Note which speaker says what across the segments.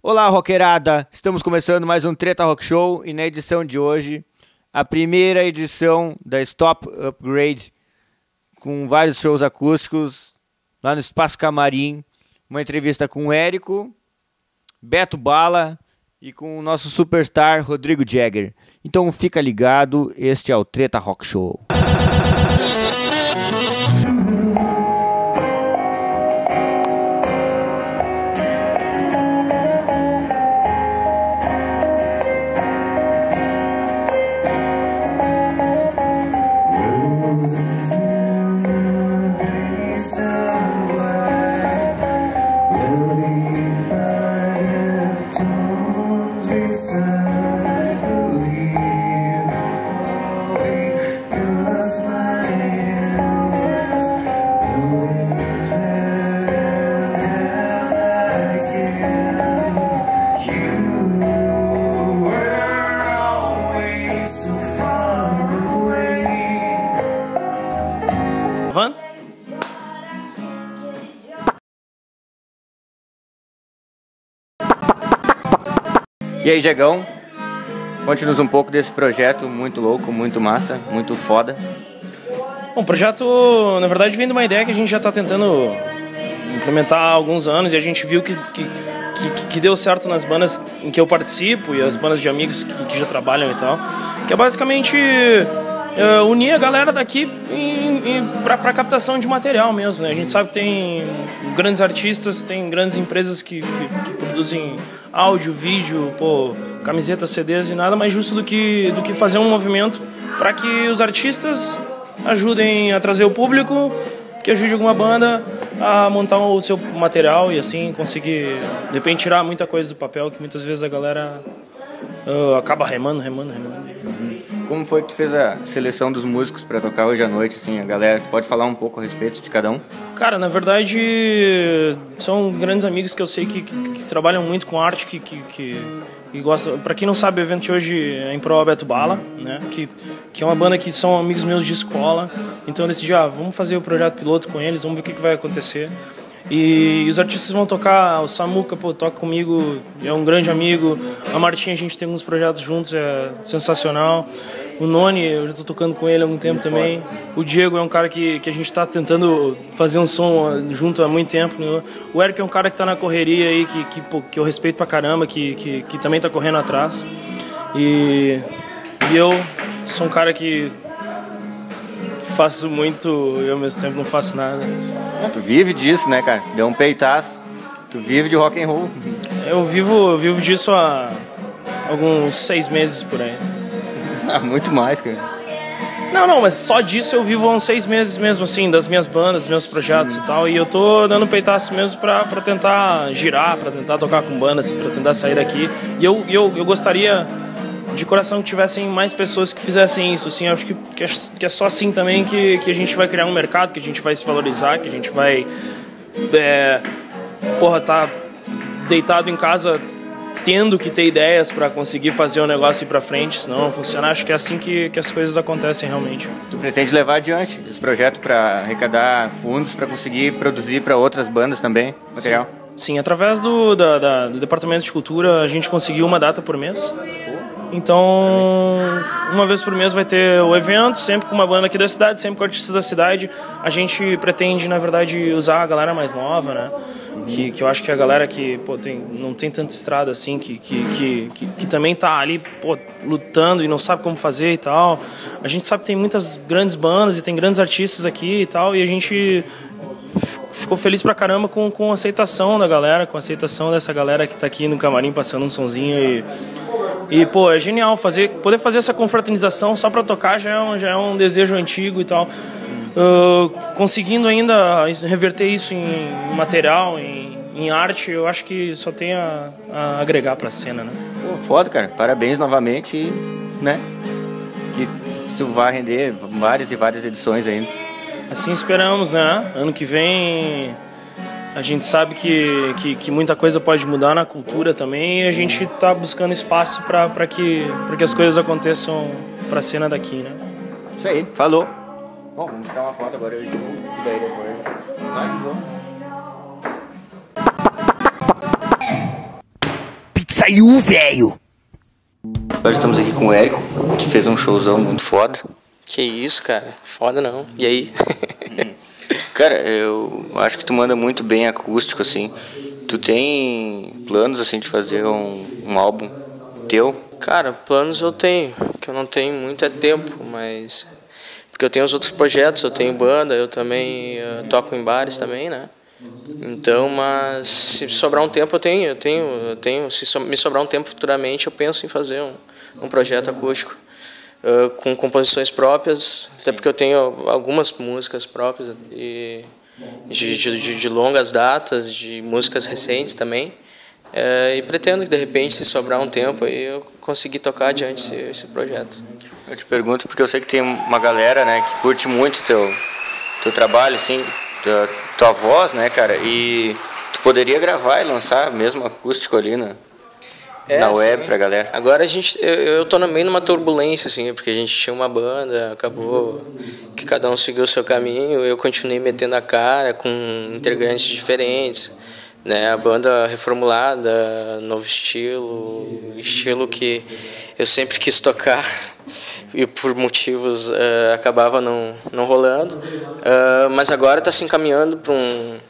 Speaker 1: Olá, rockerada! Estamos começando mais um Treta Rock Show e na edição de hoje, a primeira edição da Stop Upgrade, com vários shows acústicos lá no Espaço Camarim, uma entrevista com o Érico, Beto Bala e com o nosso superstar Rodrigo Jagger. Então fica ligado, este é o Treta Rock Show. E aí, Jagão, conte-nos um pouco desse projeto muito louco, muito massa, muito foda.
Speaker 2: Bom, o projeto, na verdade, vem de uma ideia que a gente já está tentando implementar há alguns anos e a gente viu que deu certo nas bandas em que eu participo e as bandas de amigos que já trabalham e tal, que é basicamente unir a galera daqui para captação de material mesmo, né? A gente sabe que tem grandes artistas, tem grandes empresas que produzem áudio, vídeo, camisetas, CDs e nada mais justo do que fazer um movimento para que os artistas ajudem a trazer o público, que ajude alguma banda a montar o seu material e assim conseguir, de repente, tirar muita coisa do papel que muitas vezes a galera acaba remando.
Speaker 1: Como foi que tu fez a seleção dos músicos para tocar hoje à noite, assim, a galera? Tu pode falar um pouco a respeito de cada um?
Speaker 2: Cara, na verdade, são grandes amigos que eu sei que trabalham muito com arte, que gostam. Pra quem não sabe, o evento de hoje é em prol Beto Bala, né? Que é uma banda que são amigos meus de escola. Então eu decidi, vamos fazer o projeto piloto com eles, vamos ver o que vai acontecer. E os artistas vão tocar, o Samuca, toca comigo, é um grande amigo. A Martinha, a gente tem alguns projetos juntos, é sensacional. O Noni, eu já estou tocando com ele há algum tempo também. O Diego é um cara que a gente está tentando fazer um som junto há muito tempo. O Eric é um cara que está na correria aí, que eu respeito pra caramba, que também está correndo atrás. E eu sou um cara que faço muito e ao mesmo tempo não faço nada.
Speaker 1: Tu vive disso, né, cara? Deu um peitaço. Tu vive de rock and roll.
Speaker 2: Eu vivo disso há alguns 6 meses por aí.
Speaker 1: Muito mais, cara.
Speaker 2: Não, mas só disso eu vivo há uns 6 meses mesmo, assim, das minhas bandas, dos meus projetos e tal. E eu tô dando peitaço mesmo pra tentar girar, pra tentar tocar com bandas, pra tentar sair daqui. E eu gostaria de coração que tivessem mais pessoas que fizessem isso, assim. Eu acho que é só assim também que a gente vai criar um mercado, que a gente vai se valorizar, que a gente vai tá deitado em casa tendo que ter ideias para conseguir fazer o negócio ir para frente, senão não funciona. Acho que é assim que as coisas acontecem realmente.
Speaker 1: Tu pretende levar adiante esse projeto para arrecadar fundos para conseguir produzir para outras bandas também material?
Speaker 2: Sim, através do Departamento de Cultura a gente conseguiu uma data por mês. Então, uma vez por mês vai ter o evento, sempre com uma banda aqui da cidade, sempre com artistas da cidade. A gente pretende, na verdade, usar a galera mais nova, né? Que eu acho que a galera que não tem tanta estrada assim, que também tá ali lutando e não sabe como fazer e tal. A gente sabe que tem muitas grandes bandas e tem grandes artistas aqui e tal, e a gente ficou feliz pra caramba com a aceitação da galera, com a aceitação dessa galera que tá aqui no camarim passando um sonzinho e é genial poder fazer essa confraternização só pra tocar já é um desejo antigo e tal. Conseguindo ainda reverter isso em material, em arte, eu acho que só tem a agregar pra cena, né?
Speaker 1: Foda, cara. Parabéns novamente e, né, que isso vai render várias e várias edições ainda.
Speaker 2: Assim esperamos, né? Ano que vem a gente sabe que muita coisa pode mudar na cultura também e a gente tá buscando espaço para que as coisas aconteçam pra cena daqui, né?
Speaker 1: Isso aí, falou. Bom, vamos tirar uma foto agora eu e tu, e daí depois. Vai que vamos.
Speaker 3: saiu, velho!
Speaker 1: Hoje estamos aqui com o Érico, que fez um showzão muito foda.
Speaker 4: Que isso, cara. Foda não. E aí?
Speaker 1: Cara, eu acho que tu manda muito bem acústico, assim. Tu tem planos, assim, de fazer um álbum teu?
Speaker 4: Cara, planos eu tenho. Que eu não tenho muito tempo, mas... Porque eu tenho os outros projetos, eu tenho banda, eu também toco em bares também, né? Então, mas se sobrar um tempo eu tenho. Se me sobrar um tempo futuramente, eu penso em fazer um projeto acústico com composições próprias, até porque eu tenho algumas músicas próprias e de longas datas, de músicas recentes também, e pretendo que de repente, se sobrar um tempo, aí eu conseguir tocar adiante esse projeto.
Speaker 1: Eu te pergunto porque eu sei que tem uma galera, né, que curte muito teu trabalho, assim, tua voz, né, cara, e tu poderia gravar e lançar mesmo acústico ali na web pra galera.
Speaker 4: Agora eu tô meio numa turbulência, assim, porque a gente tinha uma banda, acabou que cada um seguiu o seu caminho, eu continuei metendo a cara com integrantes diferentes, né, a banda reformulada, novo estilo que eu sempre quis tocar e por motivos acabava não rolando, mas agora está se encaminhando para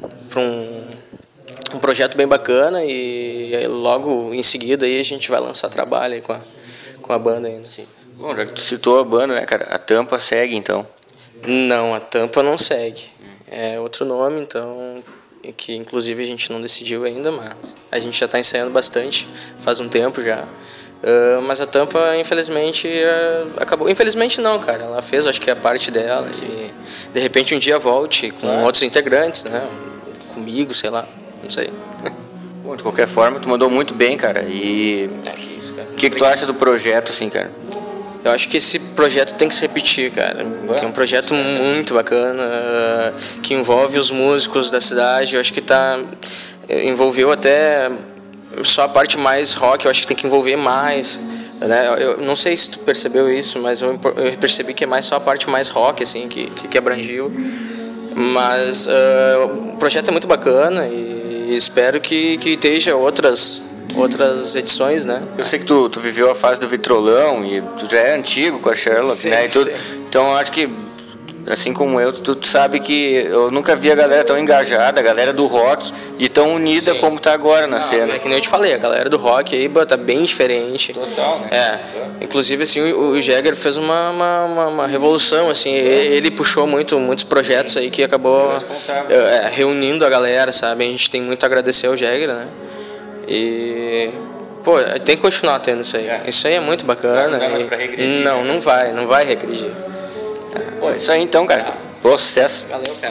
Speaker 4: um projeto bem bacana e logo em seguida aí a gente vai lançar trabalho aí com a banda ainda. Sim.
Speaker 1: Bom, já que tu citou a banda, né, cara, a Tampa segue então?
Speaker 4: Não, a Tampa não segue, é outro nome, então, que inclusive a gente não decidiu ainda, mas a gente já está ensaiando bastante, faz um tempo já. Mas a Tampa, infelizmente, acabou. Infelizmente não, cara. Ela fez, acho que a parte dela. De repente um dia volte com outros integrantes, né? Comigo, sei lá. Não sei.
Speaker 1: Bom, de qualquer forma, tu mandou muito bem, cara. E o que tu acha do projeto, assim, cara?
Speaker 4: Eu acho que esse projeto tem que se repetir, cara. Que é um projeto muito bacana, que envolve os músicos da cidade. Eu acho que envolveu até só a parte mais rock, eu acho que tem que envolver mais, né? Eu não sei se tu percebeu isso, mas eu percebi que é mais só a parte mais rock, assim, que abrangiu. Mas o projeto é muito bacana e espero que esteja outras edições, né?
Speaker 1: Eu sei que tu viveu a fase do Vitrolão e tu já é antigo com a Sherlock, sim, né? E tudo. Então acho que, assim como eu, tu sabe que eu nunca vi a galera tão engajada, a galera do rock, e tão unida, sim, como tá agora na cena.
Speaker 4: É que nem eu te falei, a galera do rock aí tá bem diferente.
Speaker 1: Total, né?
Speaker 4: Inclusive, assim, o Jagger fez uma revolução, assim, ele puxou muitos projetos aí que acabou reunindo a galera, sabe? A gente tem muito a agradecer ao Jagger, né? E... pô, tem que continuar tendo isso aí. Isso aí é muito bacana.
Speaker 1: Não vai mais pra regredir,
Speaker 4: não vai regredir.
Speaker 1: Pô, isso aí então, cara. Pô, sucesso.
Speaker 4: Valeu, cara.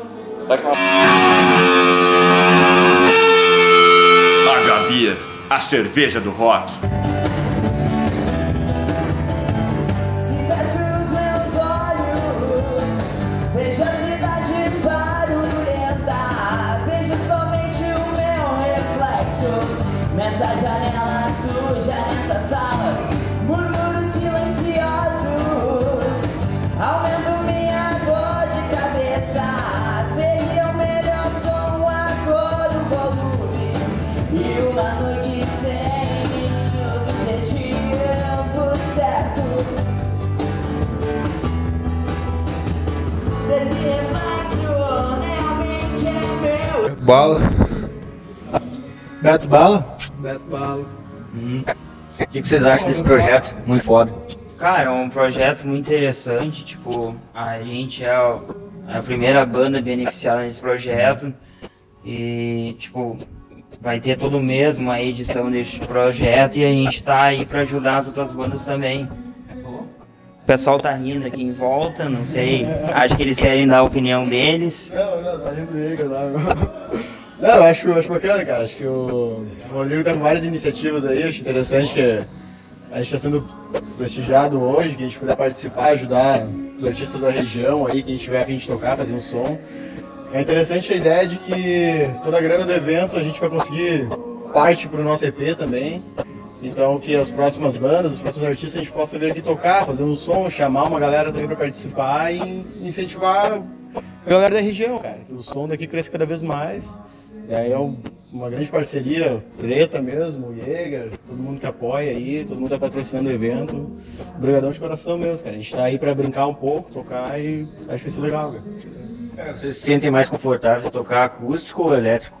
Speaker 3: H-Beer, a cerveja do rock.
Speaker 5: Nessa janela suja, nessa sala, murmúrios silenciosos, aumento minha dor de cabeça. Seria o melhor som, a cor do volume e uma noite sem objetivo certo. Desse reflexo realmente é meu.
Speaker 6: Bala. Beto Bala?
Speaker 7: Beto Bala.
Speaker 1: O que vocês acham desse projeto? Muito foda.
Speaker 7: Cara, é um projeto muito interessante, tipo, a gente é a primeira banda beneficiada nesse projeto e, tipo, vai ter todo mês uma edição desse projeto e a gente tá aí pra ajudar as outras bandas também. O pessoal tá rindo aqui em volta, não sei, acho que eles querem dar a opinião deles.
Speaker 6: Não, tá rindo dele, não. Não, eu acho bacana, cara. Acho que o Rodrigo tá com várias iniciativas aí. Acho interessante que a gente está sendo prestigiado hoje, que a gente puder participar, ajudar os artistas da região aí, quem tiver a fim de tocar, fazer um som. É interessante a ideia de que toda a grana do evento a gente vai conseguir parte para o nosso EP também. Então que as próximas bandas, os próximos artistas a gente possa vir aqui tocar, fazer um som, chamar uma galera também para participar e incentivar a galera da região, cara. Que o som daqui cresça cada vez mais. E aí é um uma grande parceria, Treta mesmo, o Jäger, todo mundo que apoia aí, todo mundo tá patrocinando o evento. Obrigadão de coração mesmo, cara. A gente tá aí pra brincar um pouco, tocar e acho isso legal, cara.
Speaker 1: Cara, vocês se sentem mais confortáveis de tocar acústico ou elétrico?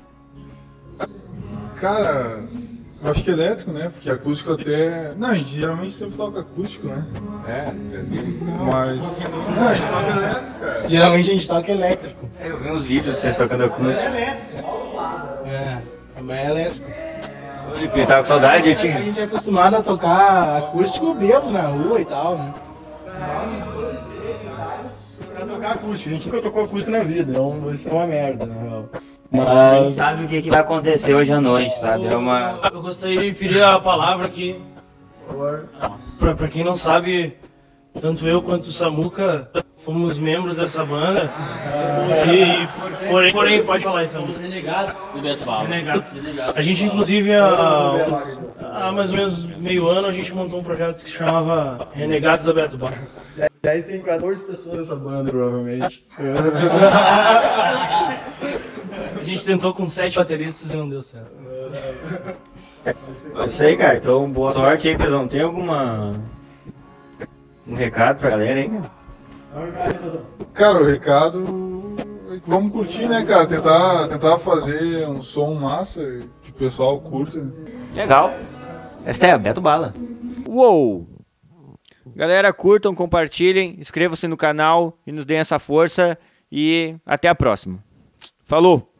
Speaker 8: Cara, eu acho que elétrico, né? Porque acústico até... Não, a gente geralmente sempre toca acústico, né? Mas... Não, a gente toca elétrico, cara.
Speaker 6: Geralmente a gente toca elétrico.
Speaker 1: Eu vi uns vídeos de vocês tocando acústico.
Speaker 6: Mas é elétrico.
Speaker 1: Ô, Lipe, tava com saudade,
Speaker 6: A gente é acostumado a tocar acústico bêbado na rua e tal, né? Pra tocar acústico, a gente nunca tocou acústico na vida, então vai ser uma merda, na real.
Speaker 7: A gente sabe o que vai acontecer hoje à noite, sabe? É uma...
Speaker 2: Eu gostaria de pedir a palavra aqui. Pra quem não sabe, tanto eu quanto o Samuca fomos membros dessa banda. Porém, pode falar isso, Samuca.
Speaker 9: Renegados do Beto Bala.
Speaker 2: Renegados. A gente, inclusive, há mais ou menos meio ano, a gente montou um projeto que se chamava Renegados da Beto Bala.
Speaker 6: E aí tem 14 pessoas nessa banda, provavelmente.
Speaker 2: A gente tentou com 7 bateristas e não deu certo.
Speaker 1: Eu sei, cara. Então, boa sorte aí, pessoal. Tem alguma... um recado pra galera aí, cara?
Speaker 8: Cara, o recado é que vamos curtir, né, cara? Tentar fazer um som massa que o pessoal curta.
Speaker 1: Legal. Esta é a Beto Bala. Uou! Galera, curtam, compartilhem, inscrevam-se no canal e nos deem essa força. E até a próxima. Falou!